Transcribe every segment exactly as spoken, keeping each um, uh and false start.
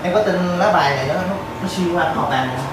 Em có tin lá bài này nó nó, nó xuyên qua cái hộp bàn này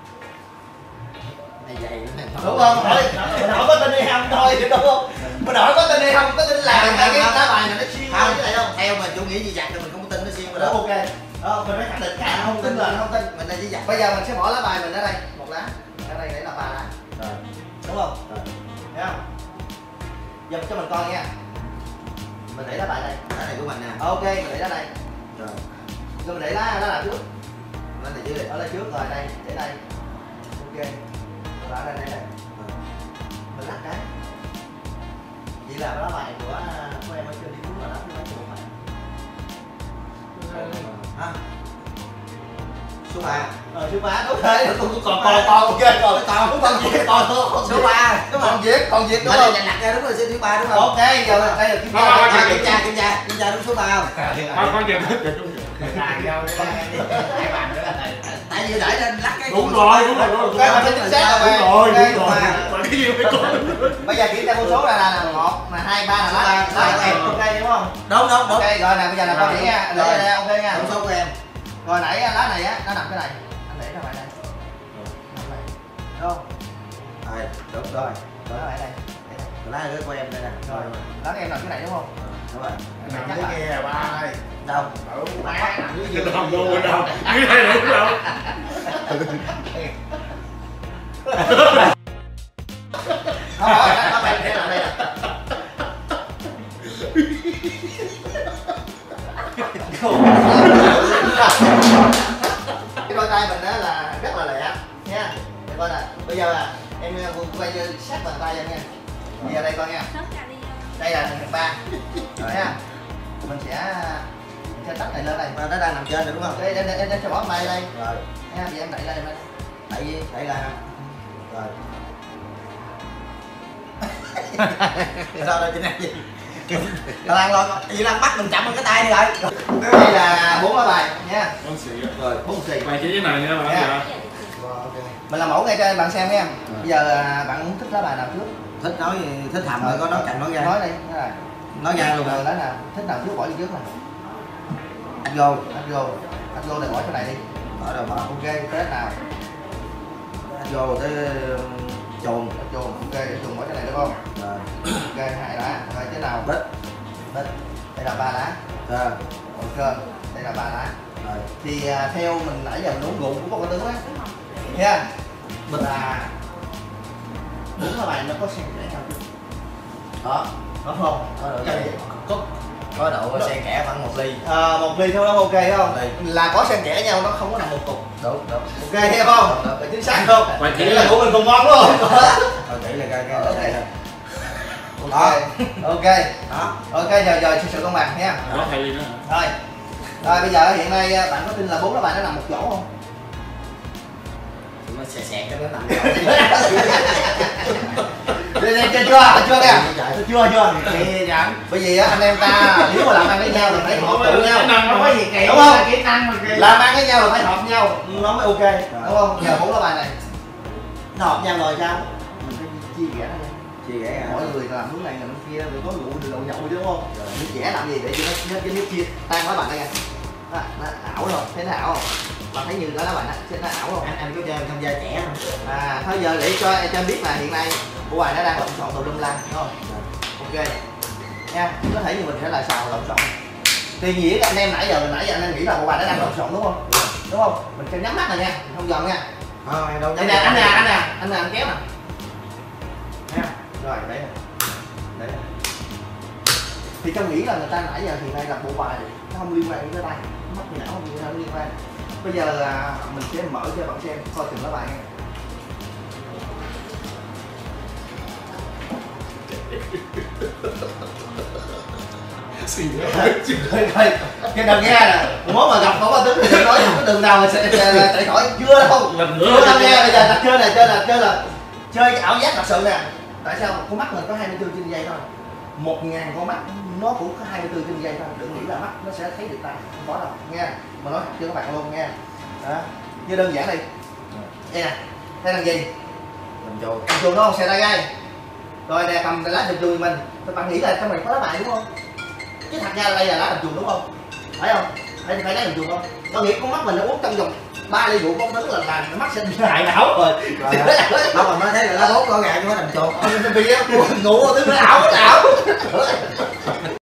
đúng không? Hỏi mình hỏi có tin hay không thôi đúng không? Mình hỏi có tin hay không, có tin là cái lá bài này nó xuyên qua cái này không? Theo mà chủ nghĩa di dặt thì mình không có tin nó xuyên qua đó. Ok. Đó, mình phải khẳng định cả không tin là không tin. Mình là di dặt. Bây giờ mình sẽ bỏ lá bài mình ở đây, một lá. Ở đây để là ba lá. Rồi. Đúng không? Rồi. Thấy không? Giờ cho mình coi nha. Mình để lá bài đây. Lá này của mình nè. Ok, mình để lá đây. Rồi. Rồi mình để lá lá nào trước? Lá này dưới đây. Ở đây trước rồi đây, để đây. Ok. Rồi ở đây đây đây. Mình lắc cái. Vậy là lá bài của của em ở trên đi xuống rồi đó, chứ không phải Ha. Số ba. Ờ số ba đúng thế, còn còn còn còn ok còn còn còn viết còn Số ba. Đúng còn không? viết còn viết đúng Đúng không? rồi, đặt ra đúng rồi, số thứ ba đúng không? Ok, giờ đây là kiểm Thôi, tra. thôi, kiểm tra kiểm tra kiểm tra đúng số ba không? Không có gì hết rồi. Hai bàn nữa. Tại vì để lên lắc cái Đúng rồi, đúng rồi, đúng rồi. Cái mà chính xác rồi. Đúng rồi, Ok, đúng rồi. Mà cái gì phải có. bây giờ kiểm tra con số ra là một, mà hai, ba là lá lá của em, ok đúng không? Đúng đúng đúng. Ok rồi nè, bây giờ là con chỉ nha, để đây ok nha. Đúng số của em. Rồi nãy lá này á, nó nằm cái này, anh để nó lại đây. Nằm đây. Đúng không? Rồi, đúng Rồi, rồi. rồi nó lại đây. Để đây. Lá này của em đây nè. Rồi, lá em nằm cái này đúng không? Đúng rồi. Nằm dưới kia ba ơi. Đâu? Ba nằm dưới giường. Đâu đâu đâu. Dưới đây đúng đâu. Không rồi, nó bay để nằm đây nè. Cái đôi tay mình đó là rất là lẹ nha. Để coi nè, bây giờ là em quay sát bàn tay em nha. Bây giờ đây coi nha. Đây là thằng ba. Thấy ha. Mình sẽ mình sẽ tách này lên đây. Mà nó đang nằm trên rồi đúng không? Đây, đây, đây, đây sẽ bỏ tay đây. Rồi. Nha, bây giờ em đẩy lên đây. Đẩy gì? Đẩy ra. Rồi. Sao đây trên này gì? Lan lo, gì Lan bắt mình chậm bằng cái tay này rồi. Đây là bốn lá bài nha. Con xì á. Rồi, bốn xì. Bài chỉ cái này nha bạn Nha. dạ. Mình làm mẫu ngay cho bạn xem nha. Bây giờ bạn muốn thích lá bài nào trước? Thích nói gì? Thích thầm rồi có nói cạnh nói ra. Nói đi, nói này. Nói ra luôn Rồi rồi. lá nào thích nào trước bỏ đi trước này. Anh vô. Anh vô. Anh vô này bỏ chỗ này đi. Bỏ rồi bỏ. Ok, tới nào? Anh vô tới chuồng. Ở chuồng, ok, chuồng bỏ chỗ này được không? Rồi. Ok, hai lá. Rồi thế nào? Bích. Bích. Đây là ba lá. Rồi. Ok, đây là ba lá. Rồi. Thì à, theo mình nãy giờ mình uống rượu của con tướng á. Nha. Mình là bốn lá bài nó có xen kẽ nhau chưa? Đó, có không? Có độ Cái gì? có có độ xen kẽ khoảng một ly. À, một ly thôi đó ok không? Ly. Là có xen kẽ nhau, nó không có nằm một cục. Đúng đúng. Ok hay không? Được, chính xác không? Bài chỉ Chỉ là là của mình cùng món đúng không? Thôi chỉ là cái cái Ok. cái này. Ok. Ok. Đó. Ok giờ giờ sự sự công bằng nha. Đó thầy nữa. Rồi. Rồi bây giờ hiện nay bạn có tin là bốn lá bài nó nằm một chỗ không? Nó xẹt xẹt cái nó nằm. Đây đây chưa chưa chưa kìa. Chưa chưa. Thì giảm. Bởi vì á anh em ta nếu mà làm ăn với nhau là phải hợp tụ nhau. Không có gì kỳ. Đúng không? Kỹ năng mà kỳ. Làm ăn với nhau là phải hợp nhau nó mới ok đúng không? Giờ bốn lá bài này nó hợp nhau rồi sao? Mình phải chia rẽ ra. Chia rẽ ra. Mỗi người làm hướng này làm hướng kia rồi có rượu được đậu nhậu chứ đúng không? Rồi nước rẽ làm gì để cho nó nó nước chia tan quá bạn đây nha. Nó, nó ảo rồi, thấy nó ảo không? Bạn thấy như đó đó bạn nó, nó ảo không? Anh anh có cho em tham gia trẻ không? À thôi giờ để cho cho em biết là hiện nay bộ bài nó đang lộn xộn tùm lum la đúng không? Ok nha, có thể như mình sẽ là xào lộn xộn. Tuy nhiên anh em nãy giờ nãy giờ anh em nghĩ là bộ bài nó đang lộn xộn đúng không? Đúng không? Mình sẽ nhắm mắt này nha, mình không giòn nha. Không em đâu Đây nhắm. nè, anh nè, anh nè, anh nè, anh kéo nè. Nha. Rồi đấy nè. Đấy. Thì trong nghĩ là người ta nãy giờ hiện nay là bộ bài nó không liên quan đến cái tay, mắt não không liên quan. Bây giờ là mình sẽ mở cho bạn xem coi từng lá bài nha. Xì Thôi, cái đừng nghe nè, mốt mà gặp không có tính thì đừng nói cái đường nào mà sẽ chạy khỏi chưa đâu. lần nữa. Chưa đâu nha, bây giờ đặt chơi này chơi là chơi là chơi cái ảo giác thật sự nè. Tại sao con mắt mình có hai mươi tư trên giây thôi. Một ngàn con mắt nó cũng có hai mươi tư trên giây thôi. Đừng nghĩ là mắt nó sẽ thấy được tay, không có đâu nha. Mà nói thật cho các bạn luôn nha. Đó. Như đơn giản đi. Đây nè, đây là gì? Mình cho. Cầm chuồng đúng không? Xè tay gai. Rồi nè, cầm lá cầm chuồng mình. Các bạn nghĩ là trong này có lá bài đúng không? Chứ thật ra đây là lá cầm chuồng đúng không? Phải không? phải phải nói làm chuột không? Có nghĩa con mắt mình nó uống trong vòng ba ly rượu con thứ là là mắt sẽ hại não rồi. Đâu mà nói thế là nó tốt có gà chứ nó làm chuột. Vì ngủ thứ nó ảo nó ảo.